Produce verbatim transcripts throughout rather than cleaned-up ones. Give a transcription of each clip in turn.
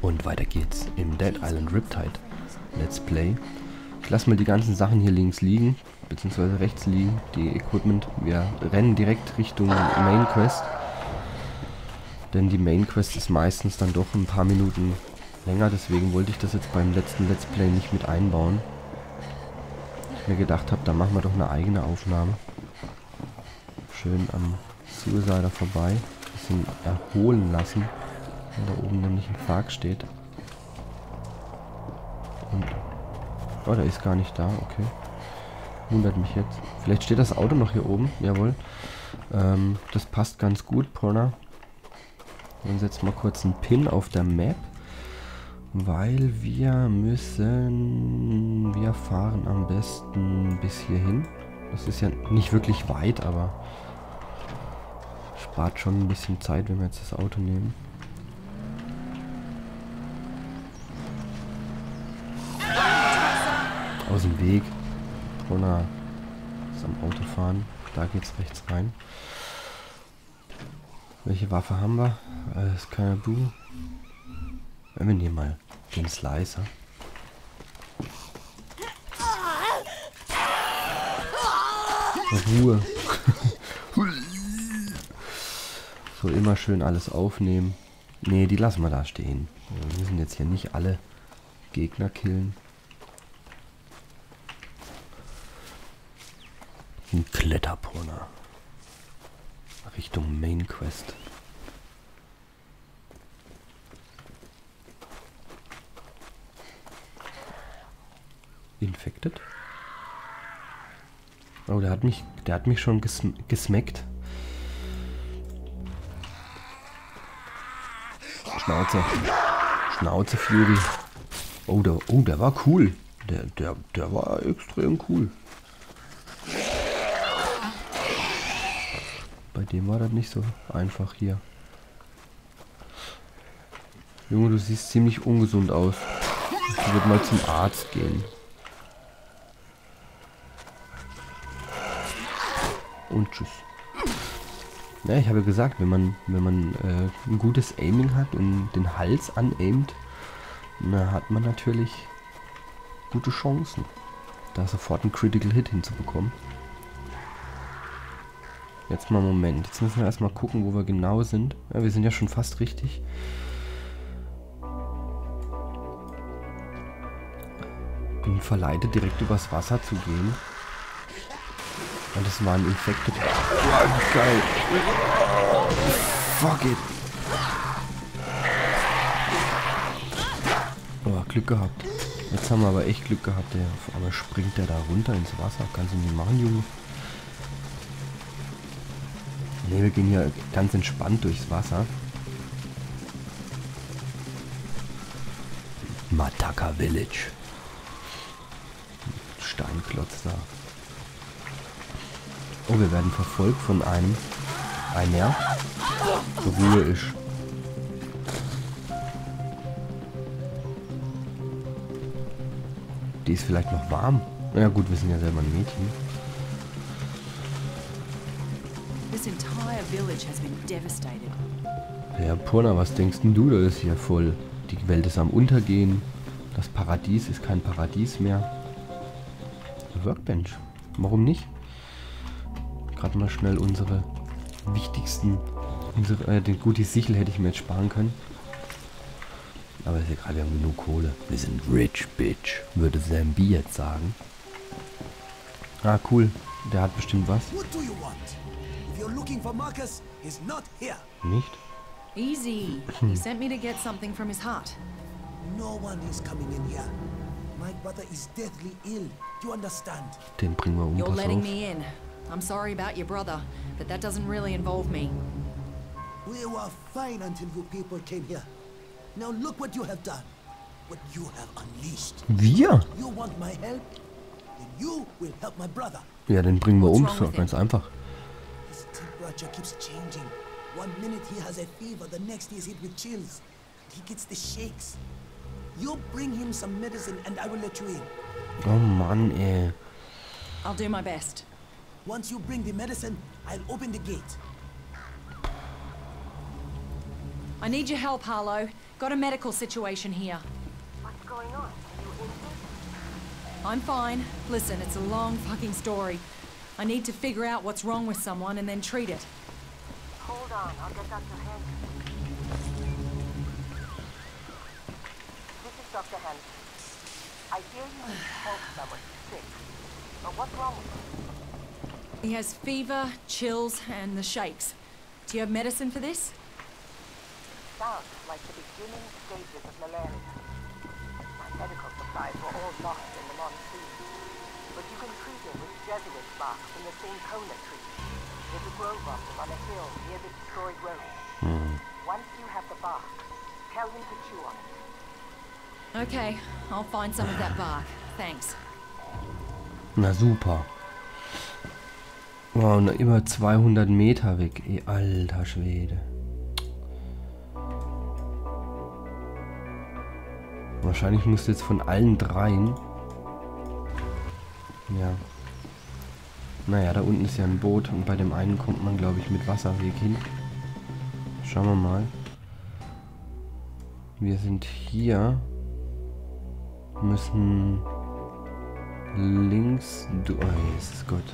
Und weiter geht's im Dead Island Riptide Let's Play. Ich lasse mal die ganzen Sachen hier links liegen, beziehungsweise rechts liegen, die Equipment. Wir rennen direkt Richtung Main Quest. Denn die Main Quest ist meistens dann doch ein paar Minuten länger, deswegen wollte ich das jetzt beim letzten Let's Play nicht mit einbauen. Ich mir gedacht habe, da machen wir doch eine eigene Aufnahme. Schön am Suicider vorbei, ein bisschen erholen lassen, weil da oben nämlich ein Pfad steht. Und oh, der ist gar nicht da, okay. Wundert mich jetzt. Vielleicht steht das Auto noch hier oben, jawohl. Ähm, das passt ganz gut, Porna. Dann setzen wir kurz einen Pin auf der Map. Weil wir müssen... Wir fahren am besten bis hierhin. Das ist ja nicht wirklich weit, aber... Spart schon ein bisschen Zeit, wenn wir jetzt das Auto nehmen. Aus dem Weg. Brunner ist am Auto fahren. Da geht's rechts rein. Welche Waffe haben wir? Das ist keine Bu. Wir nehmen mal den Slicer. Ruhe. So, immer schön alles aufnehmen. Ne, die lassen wir da stehen. Wir müssen jetzt hier nicht alle Gegner killen. Ein Kletterbrunner. Richtung Main Quest. Infected. Oh, der hat mich, der hat mich schon gesm gesmackt. Schnauze. Schnauze Fury. Oh, der, oh, der war cool. Der, der, der war extrem cool. Bei dem war das nicht so einfach hier. Junge, du siehst ziemlich ungesund aus. Ich würde mal zum Arzt gehen. Und tschüss. Ja, ich habe gesagt, wenn man, wenn man äh, ein gutes Aiming hat und den Hals anaimt, dann hat man natürlich gute Chancen, da sofort einen Critical Hit hinzubekommen. Jetzt mal einen Moment. Jetzt müssen wir erstmal gucken, wo wir genau sind. Ja, wir sind ja schon fast richtig. Bin verleitet, direkt übers Wasser zu gehen. Und das war ein Infected. Wow, geil. Fuck it. Oh, Glück gehabt. Jetzt haben wir aber echt Glück gehabt. Der, auf einmal springt der da runter ins Wasser. Kannst du nicht machen, Junge. Ne, wir gehen hier ganz entspannt durchs Wasser. Mataka Village. Steinklotz da. Oh, wir werden verfolgt von einem. Einer. Ruhe ist. Die ist vielleicht noch warm. Na ja, gut, wir sind ja selber ein Mädchen. Ja, Purna, was denkst denn du? Das ist hier voll. Die Welt ist am Untergehen. Das Paradies ist kein Paradies mehr. Workbench. Warum nicht? Gerade mal schnell unsere wichtigsten... Unsere, äh, den, gut, die Sichel hätte ich mir jetzt sparen können. Aber ist ja gerade irgendwie nur Kohle. Wir sind rich, bitch, würde Zambi jetzt sagen. Ah, cool. Der hat bestimmt was. Nicht? Easy. He sent me to get something from his heart. No one is coming in here. My brother is deathly ill. Do you understand? Den bringen wir um. You're letting me in. I'm sorry about your brother, but that doesn't really involve me. We were fine until you people came here. Now look what you have done. What you have unleashed. Wir? You want my help? Then you will help my brother. Ja, den bringen wir um. So, ganz einfach. His temperature keeps changing. One minute he has a fever, the next he is hit with chills. He gets the shakes. You bring him some medicine and I will let you in. Oh Mann, ey. I'll do my best. Once you bring the medicine, I'll open the gate. I need your help, Harlow. Got a medical situation here. What's going on? Are you injured? I'm fine. Listen, it's a long fucking story. I need to figure out what's wrong with someone and then treat it. Hold on, I'll get Doctor Hanson. This is Doctor Hanson. I hear you need to help someone who's sick. But what's wrong with him? He has fever, chills, and the shakes. Do you have medicine for this? Sounds like the beginning stages of malaria. My medical supplies were all lost in the monsoon. But you can treat him with Jesuit bark from the Cinchona tree. There's a grove of them on a hill near the destroyed road. Hm. Once you have the bark, tell him to chew on it. Okay, I'll find some of that bark. Thanks. Na super. Wow, na, über zweihundert Meter weg. Ey, alter Schwede. Wahrscheinlich musst du jetzt von allen dreien... Ja. Naja, da unten ist ja ein Boot und bei dem einen kommt man, glaube ich, mit Wasserweg hin. Schauen wir mal. Wir sind hier. Müssen links... Du oh, Jesus Gott.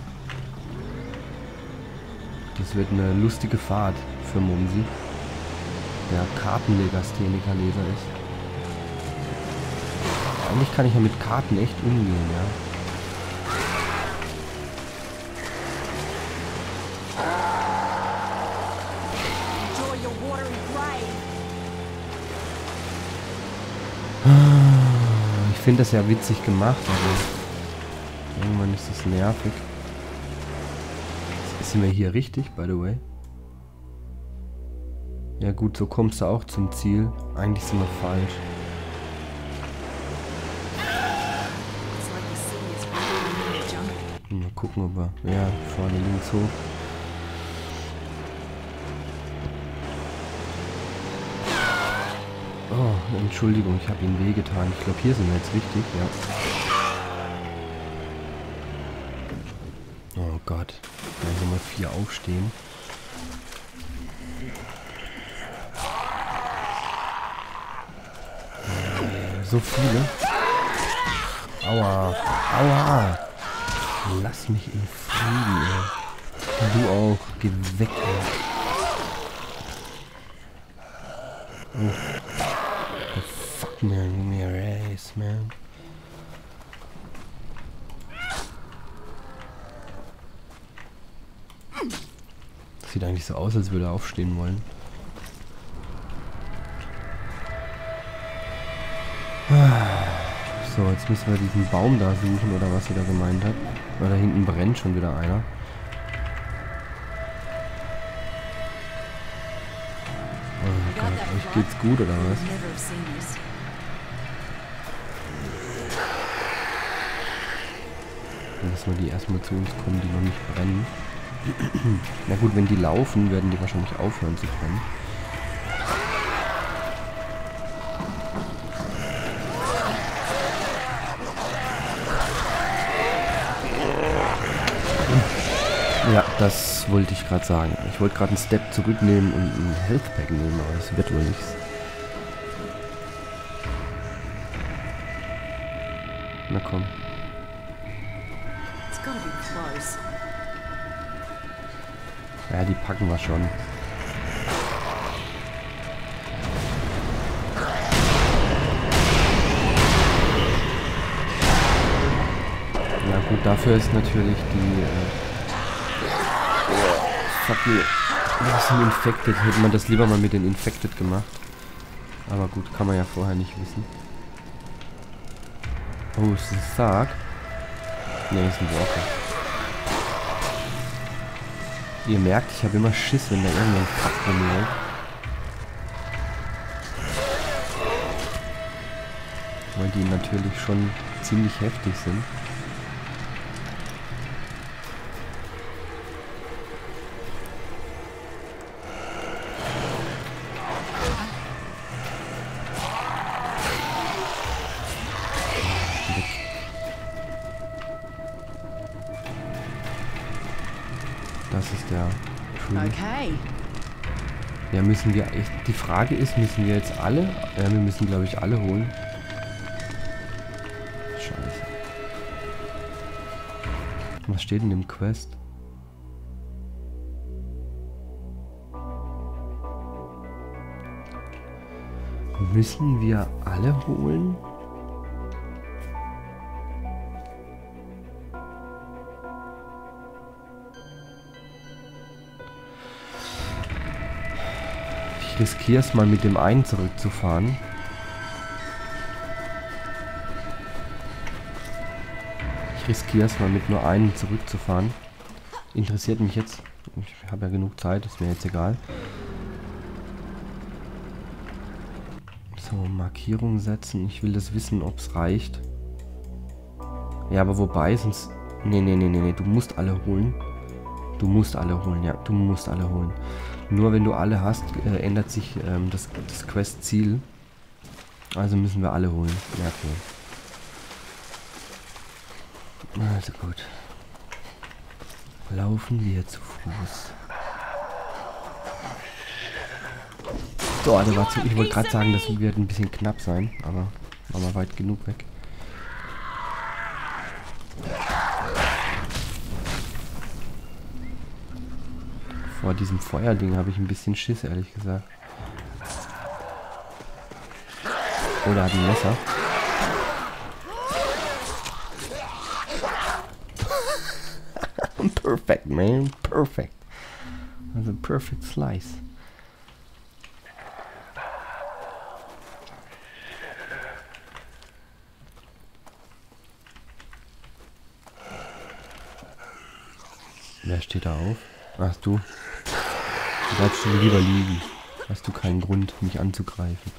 Das wird eine lustige Fahrt für Mumsi, der Kartenlegastheniker-Leser ist. Eigentlich kann ich ja mit Karten echt umgehen, ja. Ich finde das ja witzig gemacht, aber irgendwann ist das nervig. Sind wir hier richtig, by the way? Ja gut, so kommst du auch zum Ziel. Eigentlich sind wir falsch. Mal gucken, ob wir... Ja, vorne links hoch. Oh, Entschuldigung, ich habe Ihnen wehgetan. Ich glaube, hier sind wir jetzt richtig, ja. Oh Gott. Dann Nummer vier aufstehen. So viele. Aua. Aua. Lass mich in Frieden, ey. Du auch. Geh weg, ey. Oh. The fuck, man. Give me a race, man. Sieht eigentlich so aus, als würde er aufstehen wollen. So, jetzt müssen wir diesen Baum da suchen, oder was sie da gemeint hat. Weil da hinten brennt schon wieder einer. Oh Gott, euch geht's gut, oder was? Dann lassen wir die erstmal zu uns kommen, die noch nicht brennen. Na gut, wenn die laufen, werden die wahrscheinlich aufhören zu brennen. Ja, das wollte ich gerade sagen. Ich wollte gerade einen Step zurücknehmen und ein Health Pack nehmen, aber das wird wohl nichts. Na komm. Ja, die packen wir schon. Ja gut, dafür ist natürlich die... Äh oh, fuck me. Das sind Infected. Hätte man das lieber mal mit den Infected gemacht. Aber gut, kann man ja vorher nicht wissen. Oh, ist das ein Sarg? Ne, ist ein Walker. Ihr merkt, ich habe immer Schiss, wenn da irgendein Kack rumläuft. Weil die natürlich schon ziemlich heftig sind. Das ist der Tree. Okay. Ja, müssen wir echt... Die Frage ist, müssen wir jetzt alle... Ja, wir müssen, glaube ich, alle holen. Scheiße. Was steht in dem Quest? Müssen wir alle holen? Ich riskiere es mal mit dem einen zurückzufahren. Ich riskiere es mal mit nur einem zurückzufahren. Interessiert mich jetzt. Ich habe ja genug Zeit, ist mir jetzt egal. So, Markierung setzen. Ich will das wissen, ob es reicht. Ja, aber wobei, sonst... Nee, nee, nee, nee, nee. Du musst alle holen. Du musst alle holen, ja. Du musst alle holen. Nur wenn du alle hast, äh, ändert sich ähm, das, das Quest-Ziel. Also müssen wir alle holen. Ja, okay. Also gut. Laufen wir zu Fuß. So, also war zu, ich wollte gerade sagen, das wird ein bisschen knapp sein, aber war mal weit genug weg. Vor diesem Feuerding habe ich ein bisschen Schiss, ehrlich gesagt. Oder hat ein Messer. Perfect, man. Perfect. Also perfect slice. Wer steht da auf? Ach du. Du bleibst schon lieber liegen. Hast du keinen Grund, mich anzugreifen.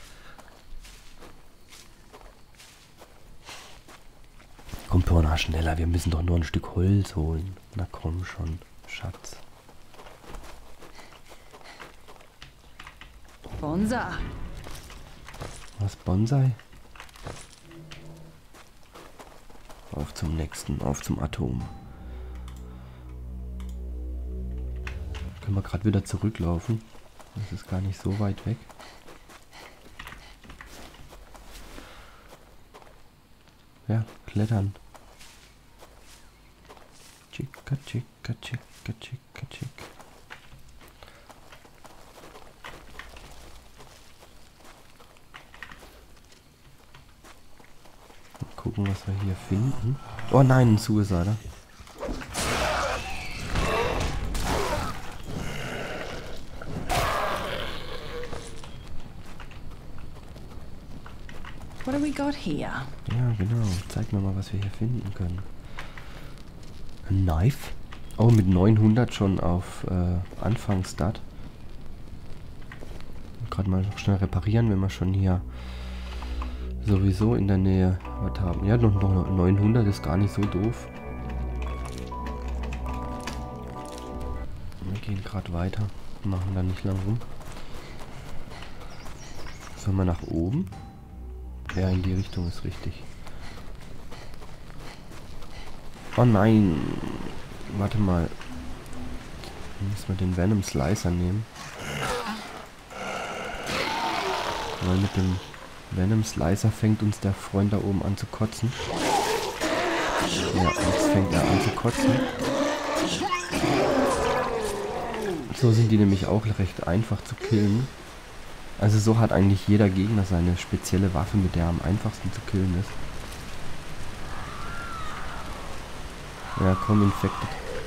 Komm, Pirna, schneller. Wir müssen doch nur ein Stück Holz holen. Na komm schon, Schatz. Bonsai. Was, Bonsai? Auf zum nächsten, auf zum Atom. Können wir gerade wieder zurücklaufen. Das ist gar nicht so weit weg. Ja, klettern. Chica, chica, chica, chica, chica. Mal gucken, was wir hier finden. Oh nein, ein Suicider. What have we got here? Ja, genau. Zeig mir mal, was wir hier finden können. Ein Knife. Oh, mit neunhundert schon auf äh, Anfangsstat. Gerade mal noch schnell reparieren, wenn wir schon hier sowieso in der Nähe was haben. Ja, noch, noch neunhundert ist gar nicht so doof. Wir gehen gerade weiter. Machen da nicht lang rum. Sollen wir nach oben? Ja, in die Richtung ist richtig. Oh nein. Warte mal. Müssen wir den Venom Slicer nehmen. Weil mit dem Venom Slicer fängt uns der Freund da oben an zu kotzen. Ja, jetzt fängt er an zu kotzen. So sind die nämlich auch recht einfach zu killen. Also so hat eigentlich jeder Gegner seine spezielle Waffe, mit der er am einfachsten zu killen ist. Ja, komm, Infected.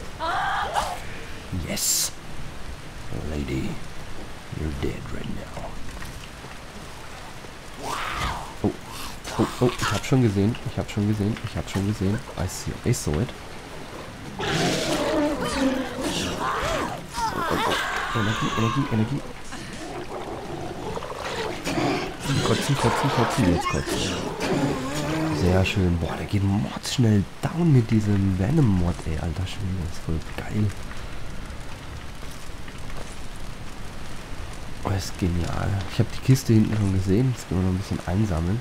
Yes! Lady, you're dead right now. Oh, oh, oh, ich hab schon gesehen, ich hab schon gesehen, ich hab schon gesehen. I see, I saw it. Oh, oh, oh. Energie, Energie, Energie. Kotzen, kotzen, kotzen, jetzt kotzen. Sehr schön. Boah, der geht mordsschnell down mit diesem Venom-Mod, ey, alter Schwede. Das ist voll geil. Oh, das ist genial. Ich habe die Kiste hinten schon gesehen. Jetzt können wir noch ein bisschen einsammeln.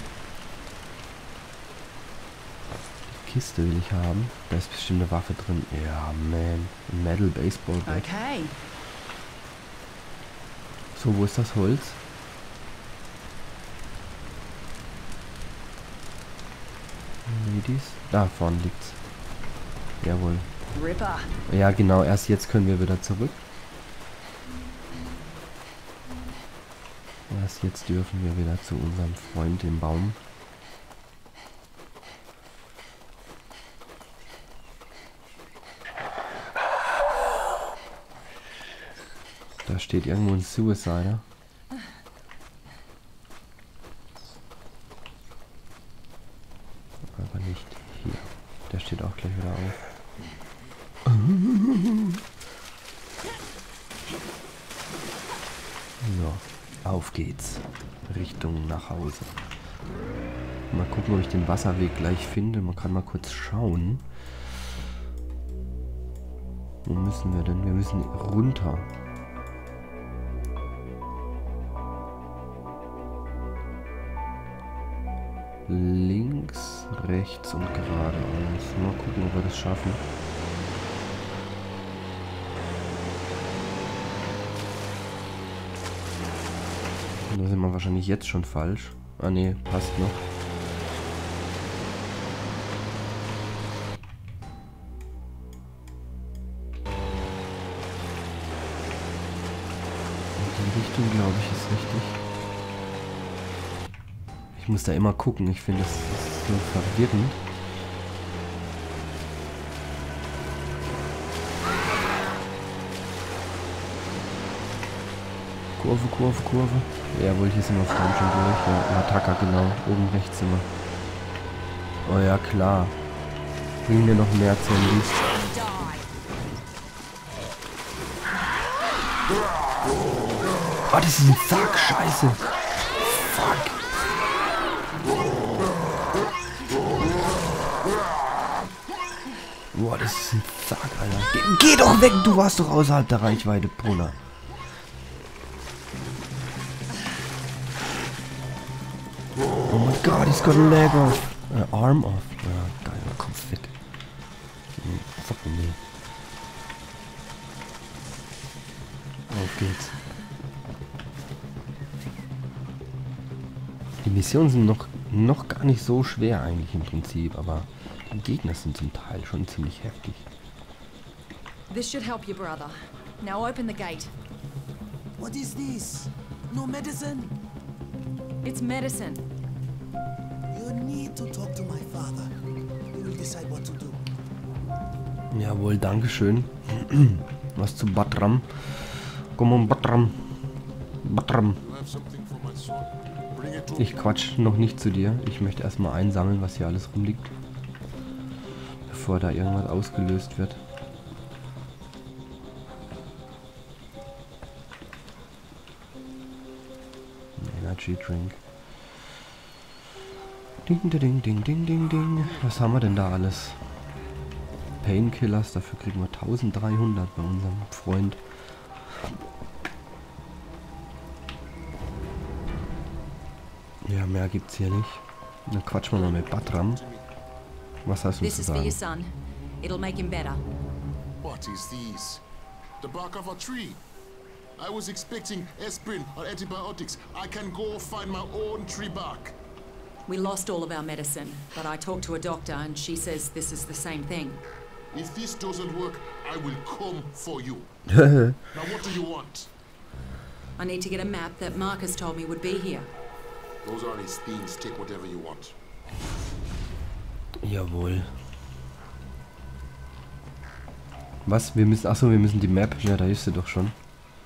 Die Kiste will ich haben. Da ist bestimmt eine Waffe drin. Ja, man. Ein Metal Baseball Bat. Okay. So, wo ist das Holz? Ladies. Da vorne liegt's. Jawohl. Ripper. Ja, genau. Erst jetzt können wir wieder zurück. Erst jetzt dürfen wir wieder zu unserem Freund im Baum. Da steht irgendwo ein Suicider. Aber nicht hier. Der steht auch gleich wieder auf. So, auf geht's. Richtung nach Hause. Mal gucken, ob ich den Wasserweg gleich finde. Man kann mal kurz schauen. Wo müssen wir denn? Wir müssen runter. Links, rechts und geradeaus. Mal gucken, ob wir das schaffen. Da sind wir wahrscheinlich jetzt schon falsch. Ah ne, passt noch. In die Richtung, glaube ich, ist richtig. Ich muss da immer gucken, ich finde das ist so verwirrend. Kurve, Kurve, Kurve. Jawohl, hier sind wir vorhin schon durch. Ja, Attacke, genau. Oben rechts sind wir. Oh ja, klar. Bringen wir noch mehr Zombies. Oh, das ist ein Zack, scheiße. Fuck. Boah, das ist ein Zack, Alter. Geh, geh doch weg, du warst doch außerhalb der Reichweite, Bruder. Oh mein Gott, he's got a leg off. Uh, arm off. Ja, geil, Kopf weg. Hm, fuck me. Auf geht's. Die Missionen sind noch, noch gar nicht so schwer eigentlich im Prinzip, aber die Gegner sind zum Teil schon ziemlich heftig. This should help you, brother. Now open the gate. What is this? No medicine? It's medicine. You need to talk to my father. We will decide what to do. Jawohl, dankeschön. Was zu Batram. Komm on, Batram. Batram. Ich quatsch noch nicht zu dir. Ich möchte erstmal einsammeln, was hier alles rumliegt. Bevor da irgendwas ausgelöst wird. Energy Drink. Ding, ding, ding, ding, ding, ding. Was haben wir denn da alles? Painkillers, dafür kriegen wir dreizehnhundert bei unserem Freund. Ja, mehr gibt's hier nicht. Dann quatschen wir mal mit Batram. Was hast du This zu is for your sagen? son. It'll make him better. What is this? The bark of a tree? I was expecting aspirin or antibiotics. I can go find my own tree bark. We lost all of our medicine, but I talked to a doctor and she says this is the same thing. If this doesn't work, I will come for you. Now what do you want? I need to get a map that Marcus told me would be here. Those are his things. Take whatever you want. Jawohl. Was? Wir müssen. Achso, wir müssen die Map. Ja, da ist sie doch schon.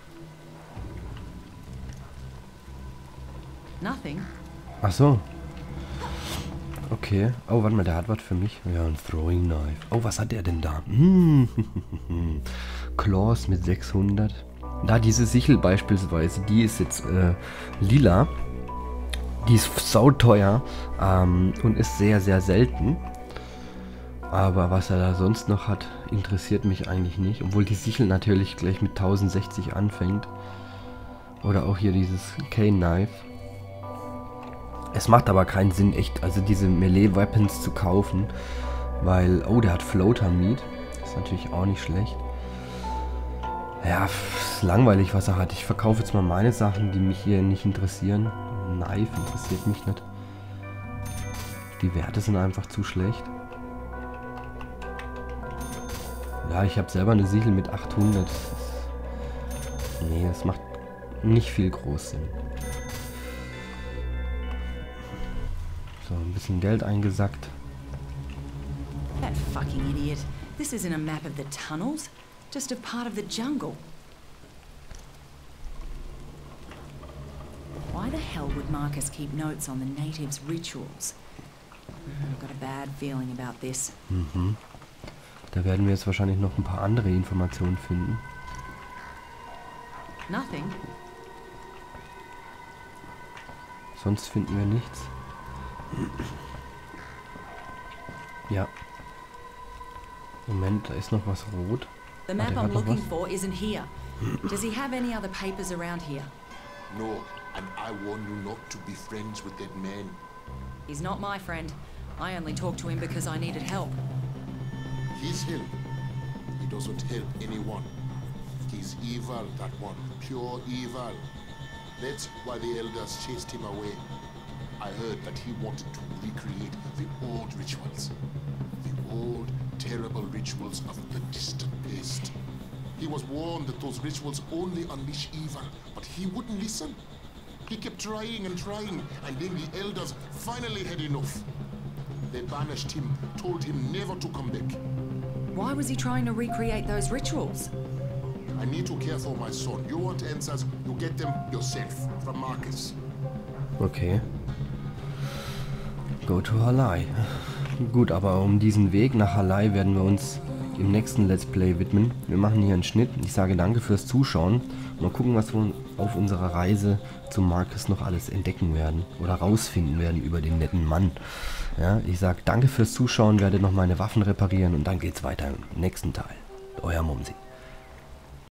Nothing. Ach so. Okay. Oh, warte mal, der hat was für mich. Ja, ein Throwing Knife. Oh, was hat der denn da? Hm. Claws mit sechshundert. Da diese Sichel beispielsweise, die ist jetzt äh, lila. Die ist sauteuer ähm, und ist sehr, sehr selten. Aber was er da sonst noch hat, interessiert mich eigentlich nicht. Obwohl die Sichel natürlich gleich mit tausendsechzig anfängt. Oder auch hier dieses K-Knife. Es macht aber keinen Sinn, echt, also diese Melee-Weapons zu kaufen. Weil, oh, der hat Floater Meat. Ist natürlich auch nicht schlecht. Ja, ist langweilig, was er hat. Ich verkaufe jetzt mal meine Sachen, die mich hier nicht interessieren. Knife interessiert mich nicht. Die Werte sind einfach zu schlecht. Ja, ich habe selber eine Sichel mit achthundert. Das ist, nee, das macht nicht viel groß Sinn. So, ein bisschen Geld eingesackt. That fucking idiot. This isn't a map of the tunnels, just a part of the jungle. Why the hell would Marcus keep notes on the natives' rituals? I've got a bad feeling about this. Mhm. Da werden wir jetzt wahrscheinlich noch ein paar andere Informationen finden. Nothing. Sonst finden wir nichts. Ja. Moment, da ist noch was rot. The Ah, map der I'm hat noch looking was. for isn't here. Does he have any other papers around here? No, and I warn you not to be friends with that man. He's not my friend. I only talked to him because I needed help. He's help. He doesn't help anyone. He's evil, that one. Pure evil. That's why the elders chased him away. I heard that he wanted to recreate the old rituals. The old, terrible rituals of the distant past. He was warned that those rituals only unleash evil, but he wouldn't listen. He kept trying and trying, and then the elders finally had enough. They banished him, told him never to come back. Why was he trying to recreate those rituals? I need to care for my son. You want answers, you get them yourself, from Marcus. Okay. Go to Halai. Gut, aber um diesen Weg nach Halai werden wir uns im nächsten Let's Play widmen. Wir machen hier einen Schnitt. Ich sage danke fürs Zuschauen. Mal gucken, was wir auf unserer Reise zum Marcus noch alles entdecken werden oder rausfinden werden über den netten Mann. Ja, ich sage danke fürs Zuschauen, werde noch meine Waffen reparieren und dann geht's weiter im nächsten Teil. Euer Mumsi.